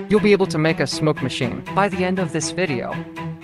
you'll be able to make a smoke machine by the end of this video.